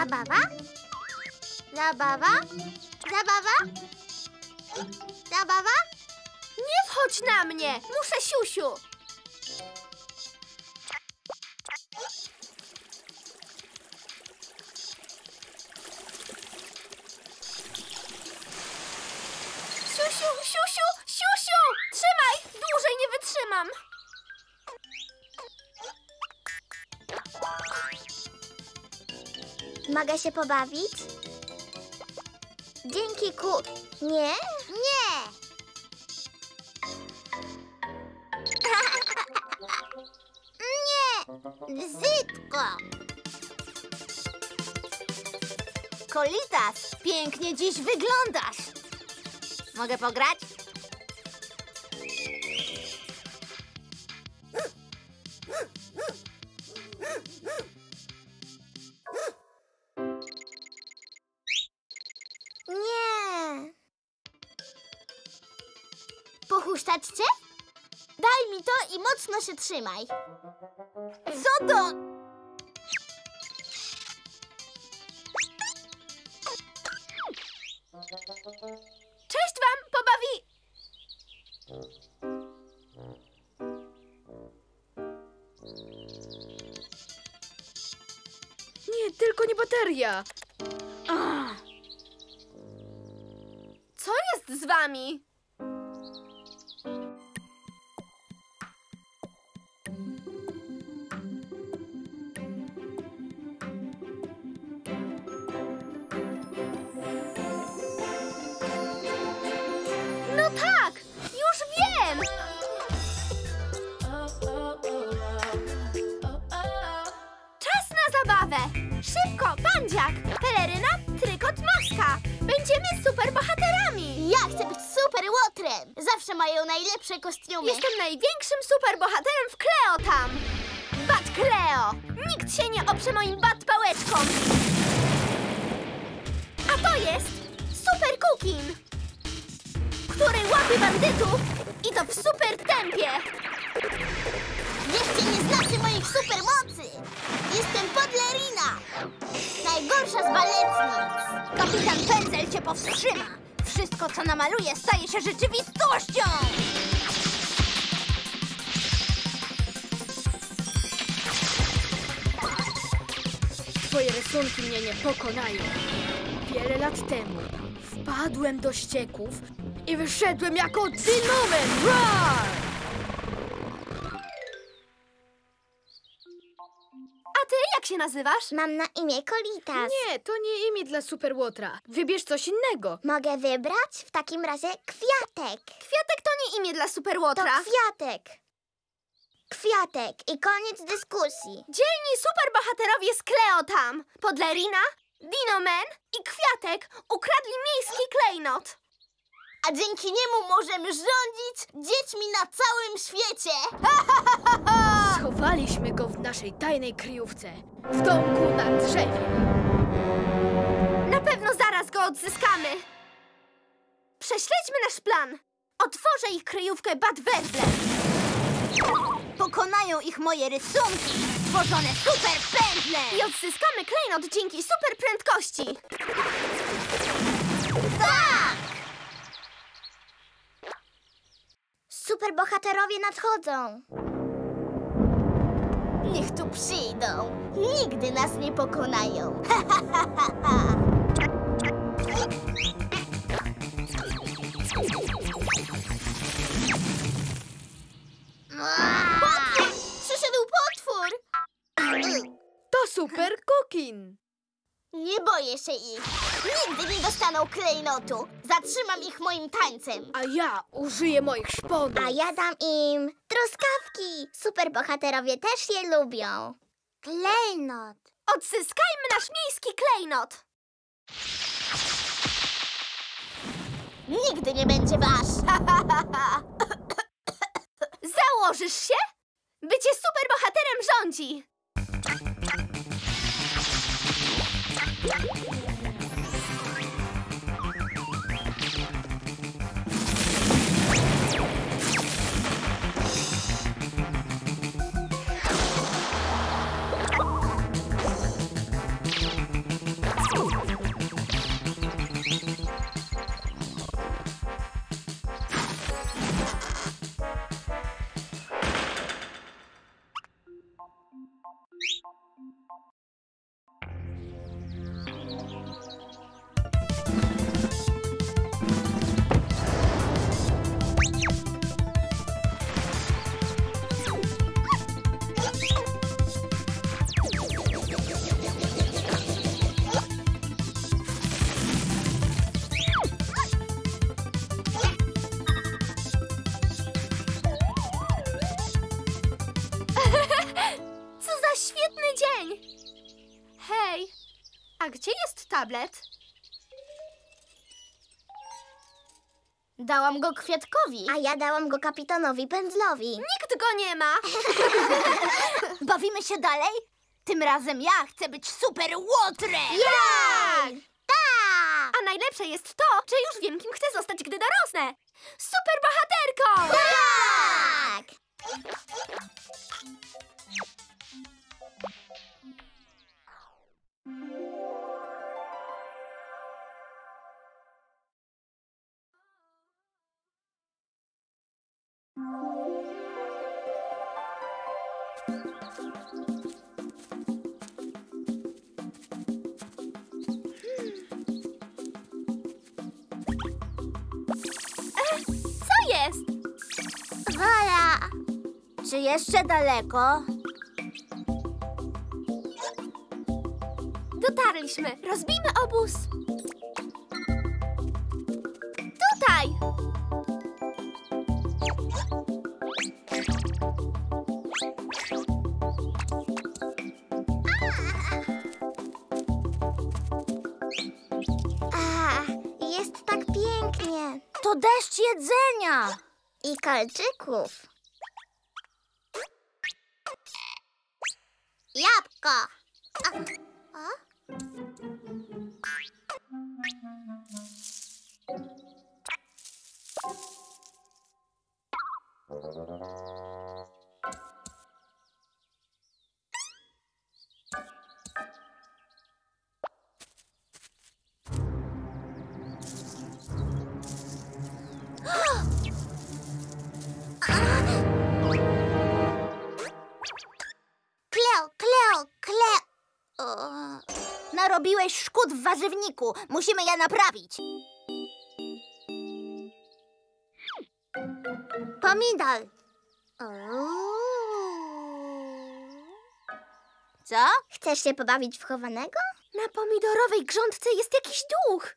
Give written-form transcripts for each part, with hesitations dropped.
Zabawa? Zabawa? Zabawa? Zabawa? Nie wchodź na mnie! Muszę siusiu! Siusiu, siusiu, siusiu! Trzymaj! Dłużej nie wytrzymam! Mogę się pobawić? Dzięki Nie? Nie! Nie! Brzydko! Kolitas, pięknie dziś wyglądasz! Mogę pograć? Nie! Pochusztać cię? Daj mi to i mocno się trzymaj. Co to? Cześć wam, pobawi... Nie, tylko nie bateria. Ach. Co jest z wami? No tak, już wiem! Czas na zabawę! Szybko, bandziak, peleryna, trykot, maska! Będziemy superbohaterami! Ja chcę być super łotrem. Zawsze mają najlepsze kostiumy. Jestem największym superbohaterem w Cleo tam! Bat Cleo! Nikt się nie oprze moim bat pałeczkom! A to jest Super Cookin, który łapie bandytów i to w super tempie! Jeszcze nie znacie moich supermocy. Jestem Podlerina. Najgorsza z baletnic. Kapitan Pędzel cię powstrzyma! Wszystko, co namaluje, staje się rzeczywistością! Twoje rysunki mnie nie pokonają. Wiele lat temu wpadłem do ścieków i wyszedłem jako Dinoman! Roar! A ty jak się nazywasz? Mam na imię Kolitas. Nie, to nie imię dla Superłotra. Wybierz coś innego. Mogę wybrać? W takim razie Kwiatek. Kwiatek to nie imię dla To Superłotra. Kwiatek. Kwiatek i koniec dyskusji. Dzielni superbohaterowie z Cleo tam! Podlerina, Dinoman i Kwiatek ukradli miejski klejnot. A dzięki niemu możemy rządzić dziećmi na całym świecie. Schowaliśmy go w naszej tajnej kryjówce. W domku na drzewie. Na pewno zaraz go odzyskamy. Prześledźmy nasz plan. Otworzę ich kryjówkę Bad Werble. Pokonają ich moje rysunki, stworzone super pędzle. I odzyskamy klejnot dzięki super prędkości. Tak! Superbohaterowie nadchodzą. Niech tu przyjdą. Nigdy nas nie pokonają. Potwór! Przyszedł potwór! To Super Cookin. Nie boję się ich. Nigdy nie dostaną klejnotu. Zatrzymam ich moim tańcem. A ja użyję moich szponów. A ja dam im truskawki. Superbohaterowie też je lubią. Klejnot. Odzyskajmy nasz miejski klejnot. Nigdy nie będzie wasz. Założysz się? Bycie superbohaterem rządzi. A gdzie jest tablet? Dałam go Kwiatkowi. A ja dałam go Kapitanowi Pędzlowi. Nikt go nie ma. Bawimy się dalej? Tym razem ja chcę być super łotrem! Jak? Tak! A najlepsze jest to, że już wiem, kim chcę zostać, gdy dorosnę. Super bohaterką! Tak! Co jest? Wola! Czy jeszcze daleko? Dotarliśmy. Rozbijmy obóz. Tutaj! Jest tak pięknie. To deszcz jedzenia. I kalczyków. Jabłko. Kleo. Narobiłeś szkód w warzywniku. Musimy je naprawić. Pomidor. Co? Chcesz się pobawić w chowanego? Na pomidorowej grządce jest jakiś duch.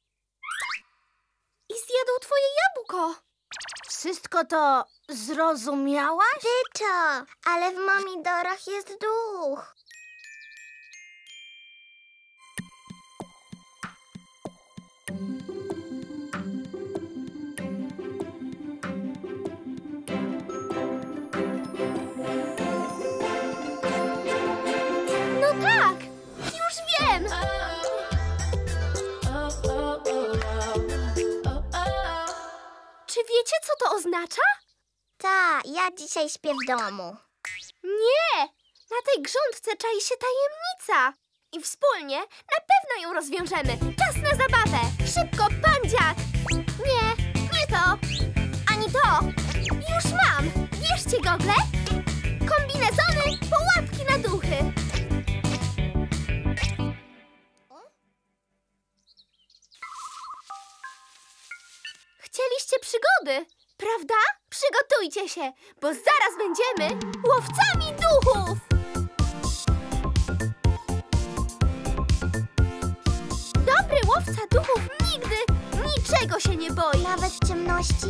I zjadł twoje jabłko. Wszystko to zrozumiałaś? Tyczo, ale w pomidorach jest duch. No tak, już wiem. Czy wiecie, co to oznacza? Ta, ja dzisiaj śpię w domu. Nie! Na tej grządce czai się tajemnica. I wspólnie na pewno ją rozwiążemy. Czas na zabawę! Szybko, pandziak! Nie to! Ani to! Już mam! Bierzcie gogle! Kombinezony, pułapki na duchy! Chcieliście przygody, prawda? Przygotujcie się, bo zaraz będziemy łowcami duchów! Dobry łowca duchów nigdy niczego się nie boi. Nawet w ciemności?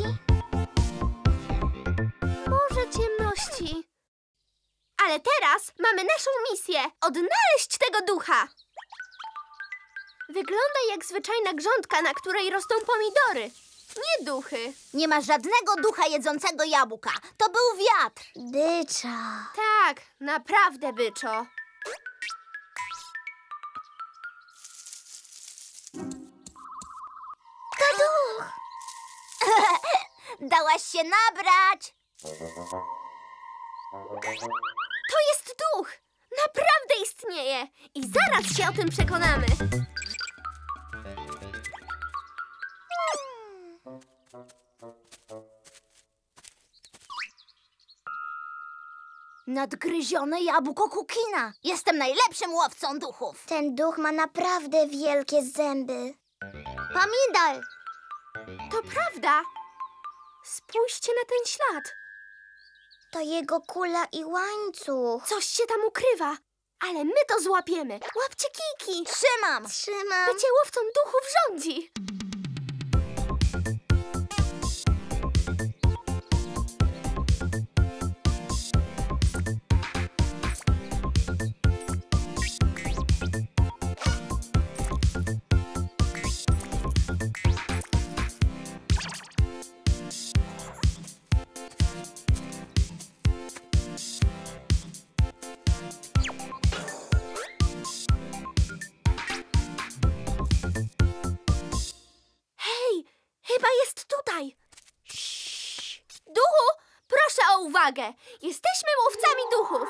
Może ciemności. Ale teraz mamy naszą misję. Odnaleźć tego ducha. Wygląda jak zwyczajna grządka, na której rosną pomidory. Nie duchy. Nie ma żadnego ducha jedzącego jabłka. To był wiatr. Dycza. Tak, naprawdę, byczo. To duch. Dałaś się nabrać. To jest duch. Naprawdę istnieje. I zaraz się o tym przekonamy. Nadgryzione jabłko Kukina. Jestem najlepszym łowcą duchów. Ten duch ma naprawdę wielkie zęby. Pomidor. To prawda. Spójrzcie na ten ślad. To jego kula i łańcuch. Coś się tam ukrywa. Ale my to złapiemy. Łapcie kijki. Trzymam. Bycie łowcą duchów rządzi. uwagę! Jesteśmy łowcami duchów!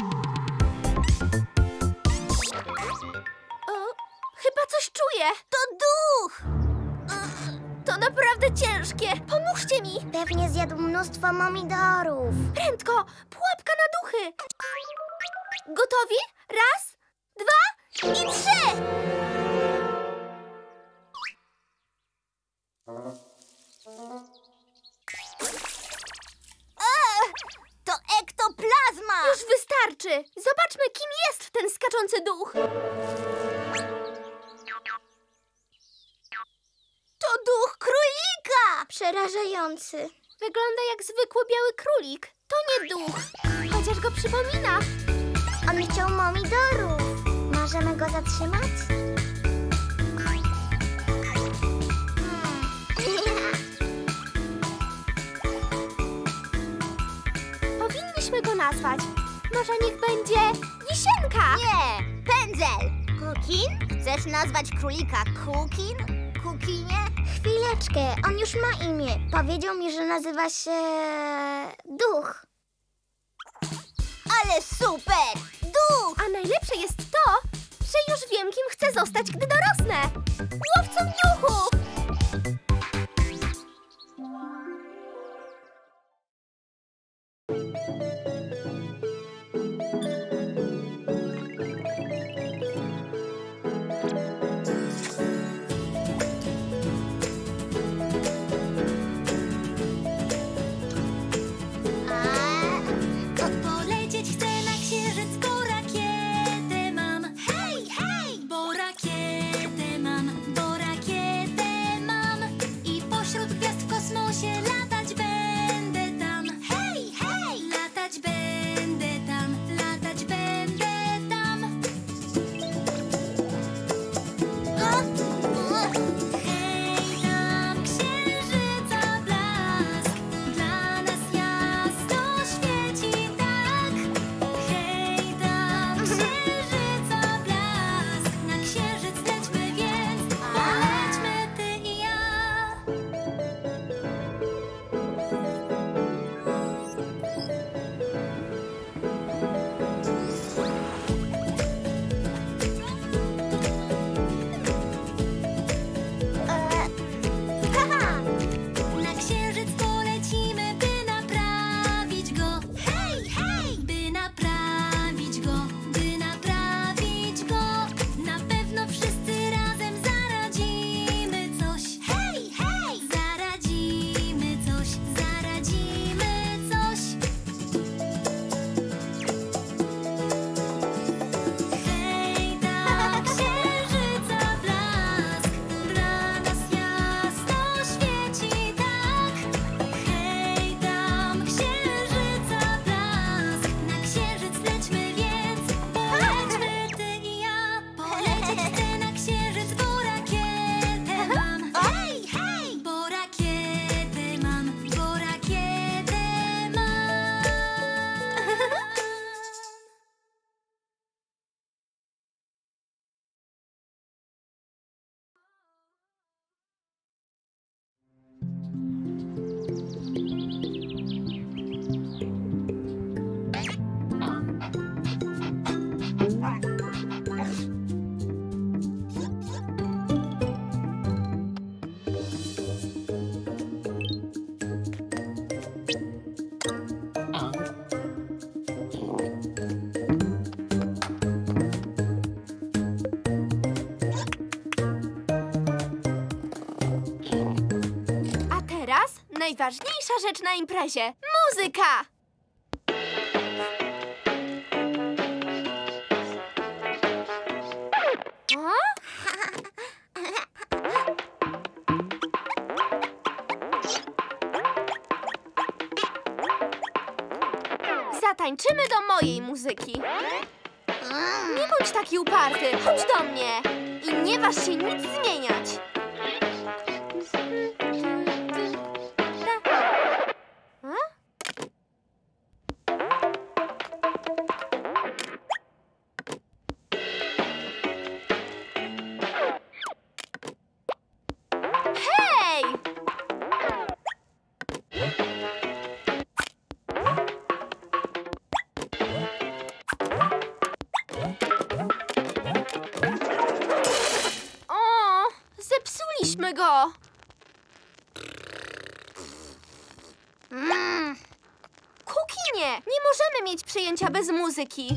O, chyba coś czuję! To duch! To naprawdę ciężkie! Pomóżcie mi! Pewnie zjadł mnóstwo pomidorów. Prędko! Pułapka na duchy! Gotowi? Raz, 2 i 3! To ektoplazma! Już wystarczy! Zobaczmy, kim jest ten skaczący duch! To duch królika! Przerażający. Wygląda jak zwykły biały królik. To nie duch, chociaż go przypomina. On chciał pomidorów. Możemy go zatrzymać? Powinniśmy go nazwać. Może niech będzie Wisienka. Nie, pędzel. Kukin? Chcesz nazwać królika Kukin? Kukinie? Chwileczkę, on już ma imię. Powiedział mi, że nazywa się... Duch. Ale super! Duch! A najlepsze jest to, że już wiem, kim chcę zostać, gdy dorosnę. Łowcą duchów! Polecieć chcę na księżyc, bo rakietę mam. Hej, hej! Bo rakietę mam, bo rakietę mam. I pośród gwiazd w kosmosie latać będę tam. Hej, hej! Latać będę tam, latać będę tam. Hej, tam księżyca blask, dla nas jasno świeci tak. Hej, tam księżyca blask, na księżyc lećmy więc, polećmy ty i ja. Haha! Na księżyc polecimy, by naprawić go. Hej, hej! By naprawić go, by naprawić go. Na pewno wszyscy razem zaradzimy coś. Hej, hej! Zaradzimy coś, zaradzimy coś. Hej, tam księżyca blask, dla nas jasno świeci tak. Hej, tam księżyca blask, na księżyc lećmy więc, polećmy ty i ja. Polecieć chcę na księżyc, bo rakietę mam. Hej, hej! Bo rakietę mam, bo rakietę mam. A teraz najważniejsza rzecz na imprezie. Muzyka! O? Zatańczymy do mojej muzyki. Nie bądź taki uparty. Chodź do mnie. I nie waż się nic zmieniać. A? Hej! go! Kukinie, nie możemy mieć przyjęcia bez muzyki.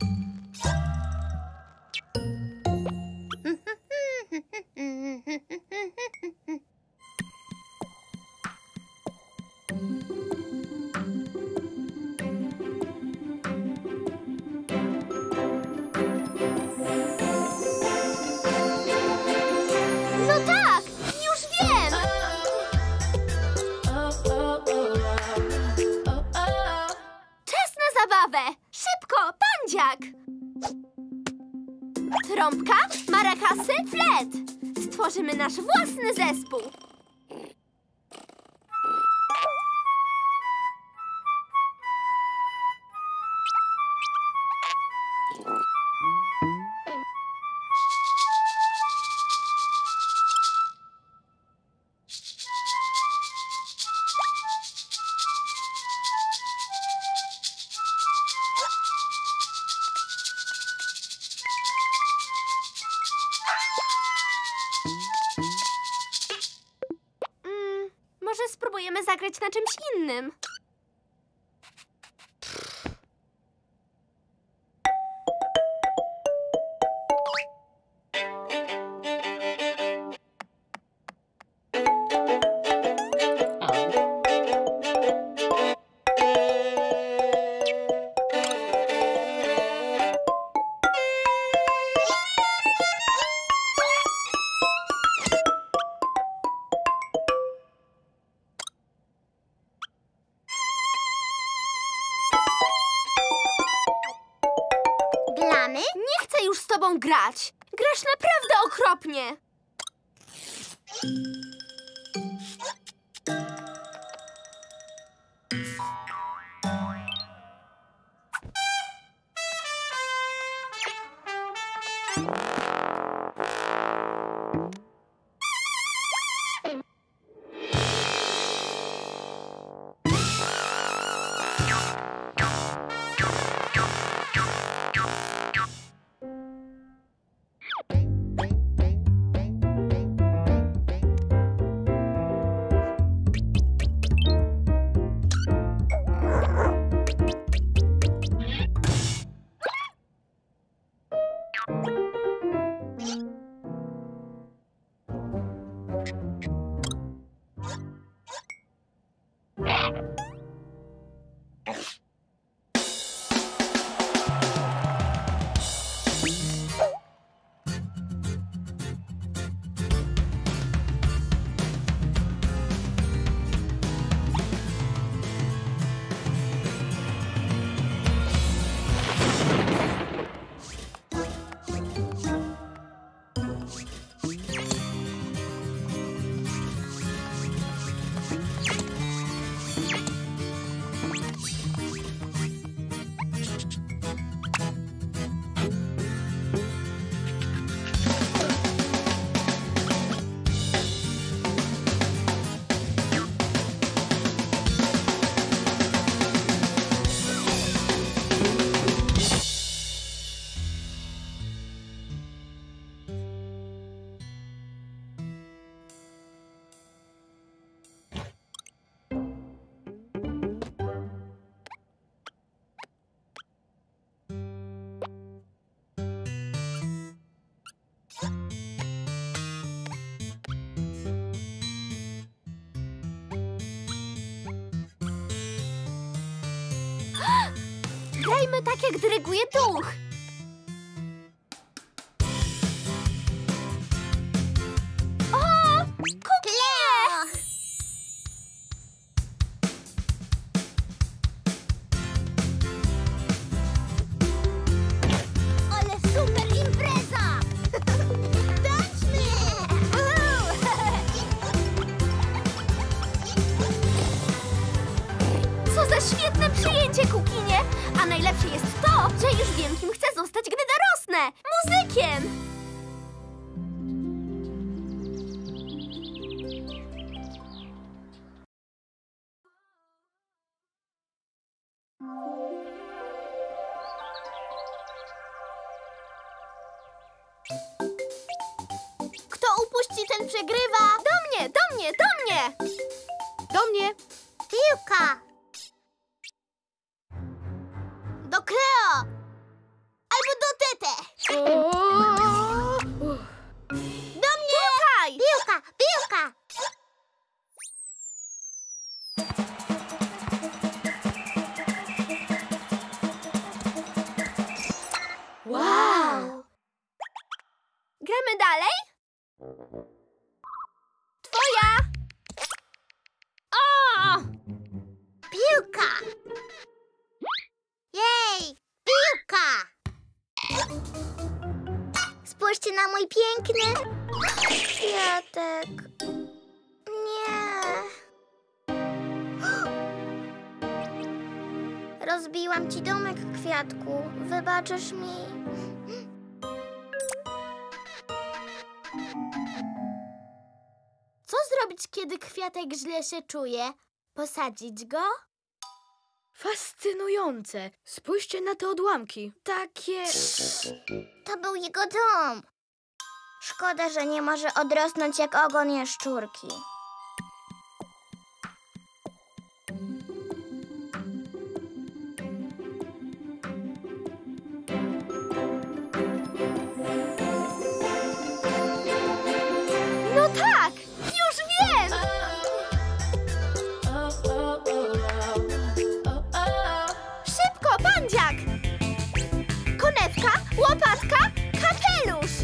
No tak, już wiem! Czas na zabawę! Szybko, pandziak! Trąbka, marakasy, flet! Stworzymy nasz własny zespół. Może spróbujemy zagrać na czymś innym. Glamy? Nie chcę już z tobą grać. Grasz naprawdę okropnie. Grajmy tak, jak dyryguje duch. O! Kukinie! Ale super impreza! Tańczmy! Co za świetne przyjęcie, Kukinie! A najlepsze jest to, że już wiem, kim chcę zostać, gdy dorosnę! Muzykiem! Kto upuści, ten przegrywa. mnie, do mnie! Do mnie! Piłka! Do Cleo! Albo do Tete! Do mnie! Tutaj! Piłka! Piłka! Wow! Gramy dalej? Twoja! O! Piłka! Jej! Piłka! Spójrzcie na mój piękny kwiatek. Nie. Rozbiłam ci domek, kwiatku. Wybaczysz mi? Co zrobić, kiedy kwiatek źle się czuje? Posadzić go? Fascynujące. Spójrzcie na te odłamki. Takie... To był jego dom. Szkoda, że nie może odrosnąć jak ogon jaszczurki. No tak! Już wiem! Szybko, pandziak! Konewka, łopatka, kapelusz!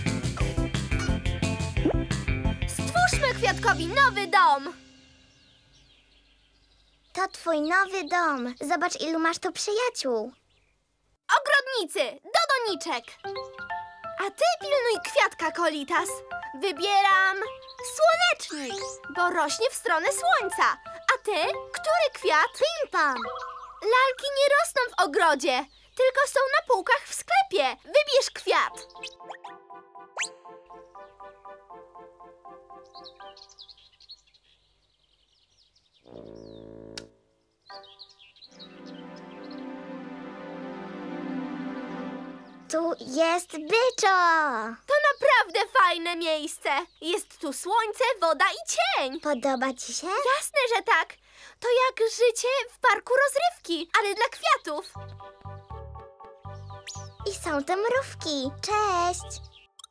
Stwórzmy kwiatkowi nowy dom! To twój nowy dom. Zobacz, ilu masz tu przyjaciół. Ogrodnicy, do doniczek! A ty pilnuj kwiatka, Kolitas. Wybieram słonecznik, bo rośnie w stronę słońca. A ty, który kwiat? Ping-pong. Lalki nie rosną w ogrodzie, tylko są na półkach w sklepie. Wybierz kwiat. Tu jest byczo. To naprawdę fajne miejsce. Jest tu słońce, woda i cień. Podoba ci się? Jasne, że tak. To jak życie w parku rozrywki, ale dla kwiatów. I są te mrówki. Cześć.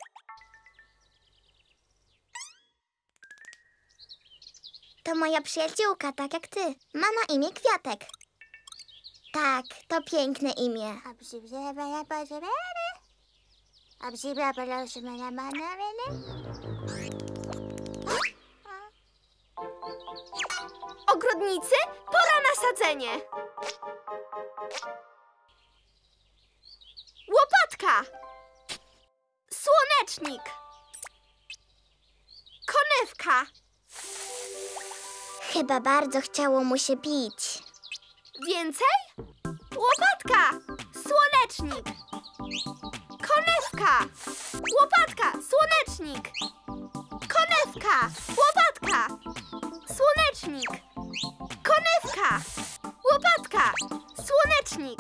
To moja przyjaciółka, tak jak ty. Ma na imię Kwiatek. Tak, to piękne imię. Ogrodnicy, pora na sadzenie. Łopatka. Słonecznik. Konewka. Chyba bardzo chciało mu się bić. Więcej? Łopatka. Słonecznik. Konewka. Łopatka. Słonecznik. Konewka. Łopatka. Słonecznik. Konewka. Łopatka. Słonecznik.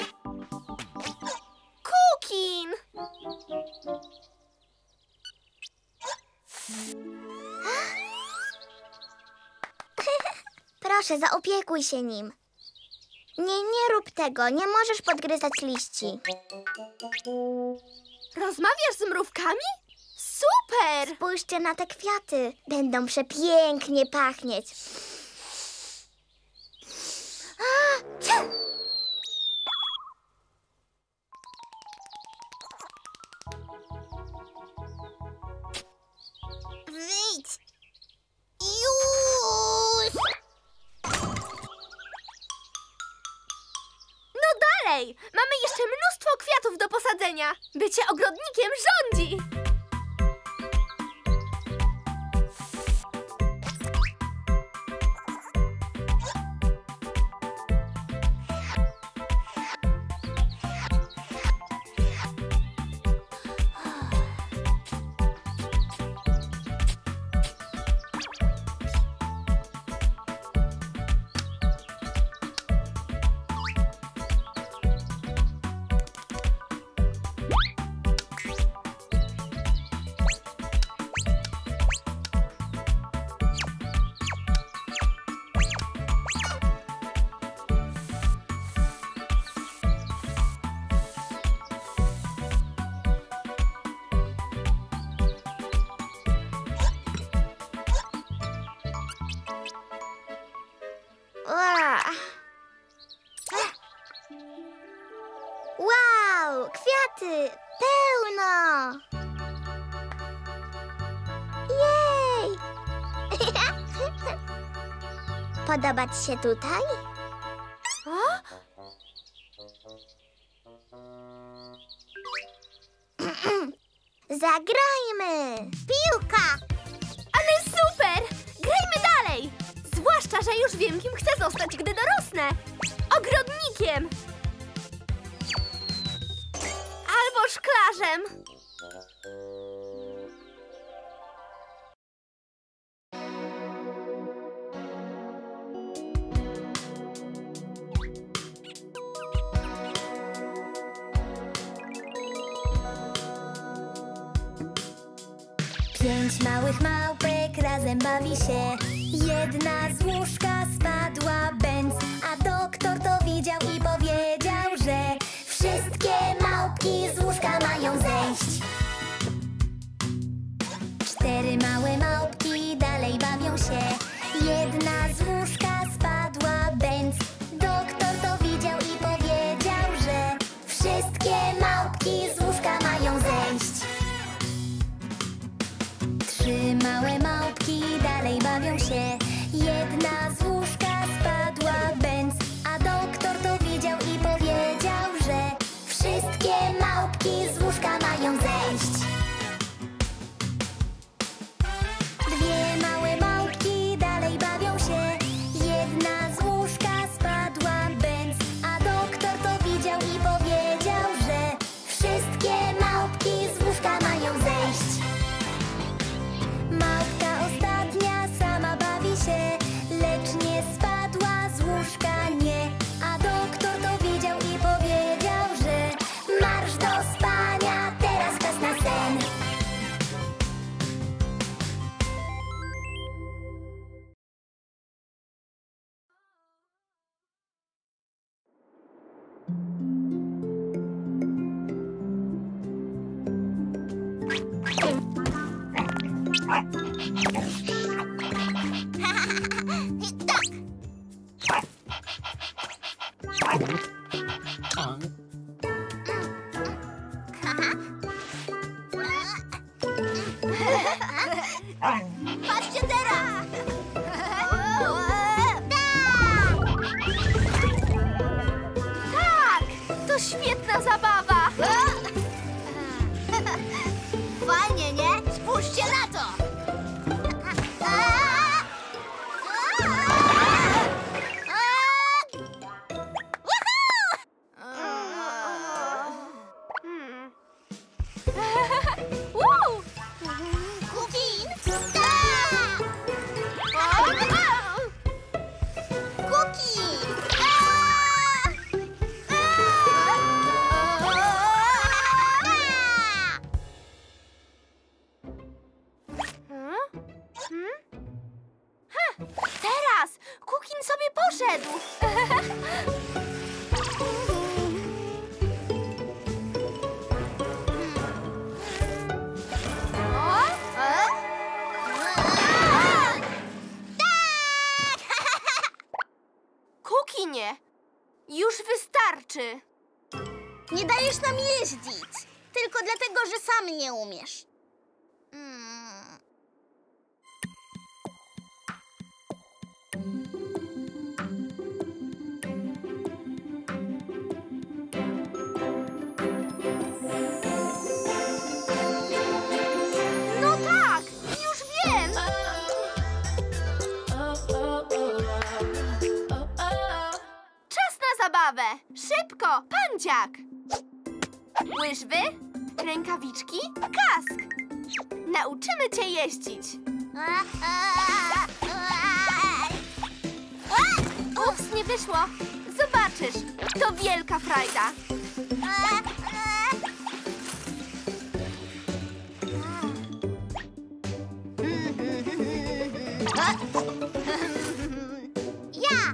Kukin. Proszę, zaopiekuj się nim. Nie rób tego. Nie możesz podgryzać liści. Rozmawiasz z mrówkami? Super! Spójrzcie na te kwiaty. Będą przepięknie pachnieć. Wyjdź! Już! No dalej! Mamy jeszcze mnóstwo kwiatów do posadzenia. Bycie ogrodnikiem rządzi! kwiaty! Pełno! Jej! Podoba ci się tutaj? Zagrajmy! Piłka! Ale super! Grajmy dalej! Zwłaszcza, że już wiem, kim chcę zostać, gdy dorosnę. Ogrodnikiem! Albo szklarzem. Pięć małych małpek razem bawi się. Jedna z łóżka spadła bęc, a doktor to widział i powiedział, że wszystkie małpki z łóżka mają zejść. Cztery małe małpki dalej bawią się. Jedna z łóżka spadła bęc, doktor to widział i powiedział, że wszystkie małpki z łóżka mają zejść. Trzy małe małpki dalej bawią się. Jedna z łóżka spadła bęc, a doktor to widział i powiedział, że wszystkie małpki z łóżka mają zejść. Dwie małe małpki dalej bawią się. Jedna z łóżka spadła bęc, a doktor to widział i powiedział, że wszystkie małpki z łóżka mają zejść. Małpka ostatnia sama bawi się, lecz nie spadła z łóżka, nie. A doktor to widział i powiedział, że marsz do spania, teraz czas na sen. Patrzcie teraz! Tak! To świetna zabawa! Fajnie, nie? Spójrzcie na to! Wow! Kukin! Tak! Kukin! Teraz! Kukin sobie poszedł! Kukinie! Już wystarczy! Nie dajesz nam jeździć! Tylko dlatego, że sam nie umiesz. No tak! Już wiem! Czas na zabawę! Szybko! Pandziak! Łyżwy, rękawiczki, kask! Nauczymy cię jeździć! Ups, nie wyszło! Zobaczysz! To wielka frajda! Ja!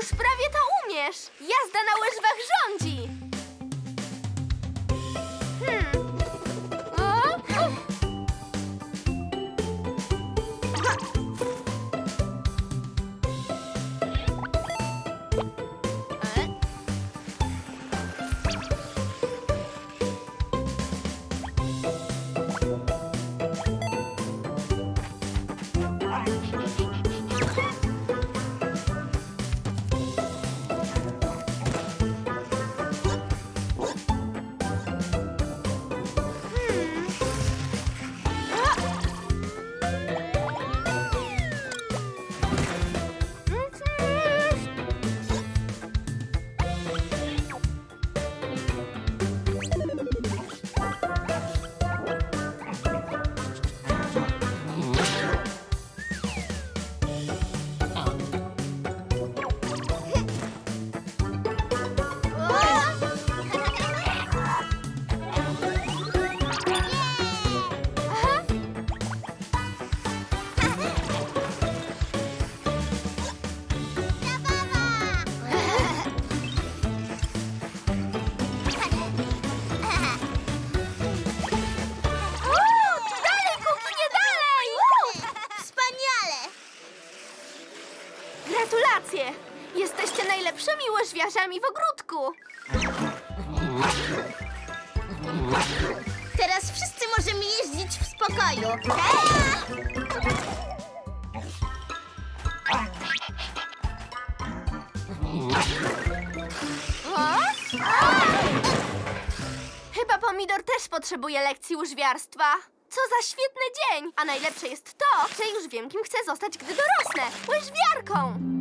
Już prawie to umiesz. Jazda na łyżwach rządzi. Gratulacje! Jesteście najlepszymi łyżwiarzami w ogródku. Teraz wszyscy możemy jeździć w spokoju. Chyba Pomidor też potrzebuje lekcji łyżwiarstwa. Co za świetny dzień! A najlepsze jest to, że już wiem, kim chcę zostać, gdy dorosnę. Łyżwiarką!